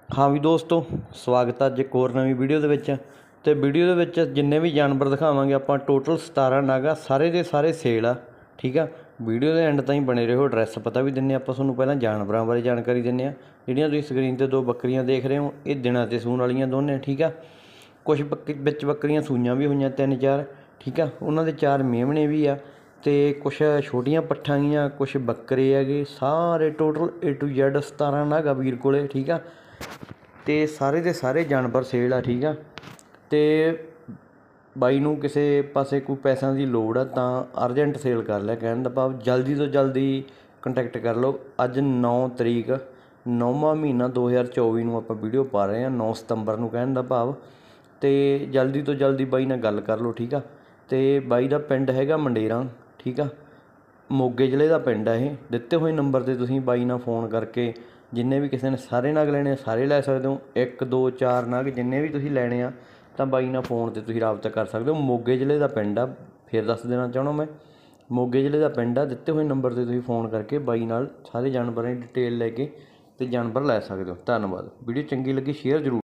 हाँ भी दोस्तों, स्वागत है अज एक होर नवीं वीडियो दे विच। ते वीडियो दे विच जिन्ने भी जानवर दिखावांगे आपां टोटल 17 नग आ, सारे दे सारे सेल आ। ठीक आ, वीडियो दे एंड ताईं बने रहो। एड्रैस पता भी दिन्ने आपां तुहानूं, पहलां जानवरां बारे जानकारी दिन्ने आ। जिहड़ियां तुसीं स्क्रीन ते दो बकरियां देख रहे हो ये दिनां ते सूण वालियां दोने। ठीक आ, कुछ विच बकरियां सूईयां भी होईयां 3-4। ठीक आ, उन्हां दे 4 मेमणे भी आ ते कुछ छोटियां पट्ठां गीਆਂ, कुछ बकरे हैगे। सारे टोटल A to Z 17 नग आ वीर कोले। ठीक आ, ਤੇ ਸਾਰੇ ਦੇ ਸਾਰੇ ਜਾਨਵਰ ਸੇਲ ਆ। ਠੀਕ ਆ, ਤੇ ਬਾਈ ਨੂੰ ਕਿਸੇ ਪਾਸੇ ਕੋਈ ਪੈਸਿਆਂ ਦੀ ਲੋੜ ਆ ਤਾਂ ਅਰਜੈਂਟ ਸੇਲ ਕਰ ਲਿਆ। ਕਹਿਣ ਦਾ ਭਾਵ ਜਲਦੀ ਤੋਂ ਜਲਦੀ ਕੰਟੈਕਟ ਕਰ ਲਓ। ਅੱਜ 9 ਤਰੀਕ 9ਵਾਂ ਮਹੀਨਾ 2024 ਨੂੰ ਆਪਾਂ ਵੀਡੀਓ ਪਾ ਰਹੇ ਹਾਂ, 9 ਸਤੰਬਰ ਨੂੰ ਕਹਿਣ ਦਾ ਭਾਵ। ਅਤੇ ਜਲਦੀ ਤੋਂ ਜਲਦੀ ਬਾਈ ਨਾਲ ਗੱਲ ਕਰ ਲਓ। ਠੀਕ ਆ, ਅਤੇ ਬਾਈ ਦਾ ਪਿੰਡ ਹੈਗਾ ਮੰਡੇਰਾਂ। ਠੀਕ ਆ, ਮੋਗੇ ਜ਼ਿਲ੍ਹੇ ਦਾ ਪਿੰਡ ਆ ਇਹ। ਦਿੱਤੇ ਹੋਏ ਨੰਬਰ 'ਤੇ ਤੁਸੀਂ ਬਾਈ ਨਾਲ ਫ਼ੋਨ ਕਰਕੇ ਜਿੰਨੇ ਵੀ ਕਿਸੇ ਨੇ ਸਾਰੇ ਨਗ ਲੈਣੇ ਆ ਸਾਰੇ ਲੈ ਸਕਦੇ ਹੋ। 1 2 4 ਨਗ ਜਿੰਨੇ ਵੀ ਤੁਸੀਂ ਲੈਣੇ ਆ ਤਾਂ ਬਾਈ ਨਾਲ ਫ਼ੋਨ 'ਤੇ ਤੁਸੀਂ ਰਾਬਤਾ ਕਰ ਸਕਦੇ ਹੋ। ਮੋਗੇ ਜ਼ਿਲ੍ਹੇ ਦਾ ਪਿੰਡ ਆ, ਫਿਰ ਦੱਸ ਦੇਣਾ ਚਾਹੁੰਦਾ ਮੈਂ, ਮੋਗੇ ਜ਼ਿਲ੍ਹੇ ਦਾ ਪਿੰਡ ਆ। ਦਿੱਤੇ ਹੋਏ ਨੰਬਰ 'ਤੇ ਤੁਸੀਂ ਫ਼ੋਨ ਕਰਕੇ ਬਾਈ ਨਾਲ ਸਾਰੇ ਜਾਨਵਰਾਂ ਦੀ ਡਿਟੇਲ ਲੈ ਕੇ ਅਤੇ ਜਾਨਵਰ ਲੈ ਸਕਦੇ ਹੋ। ਧੰਨਵਾਦ। ਵੀਡੀਓ ਚੰਗੀ ਲੱਗੀ ਸ਼ੇਅਰ ਜ਼ਰੂਰ।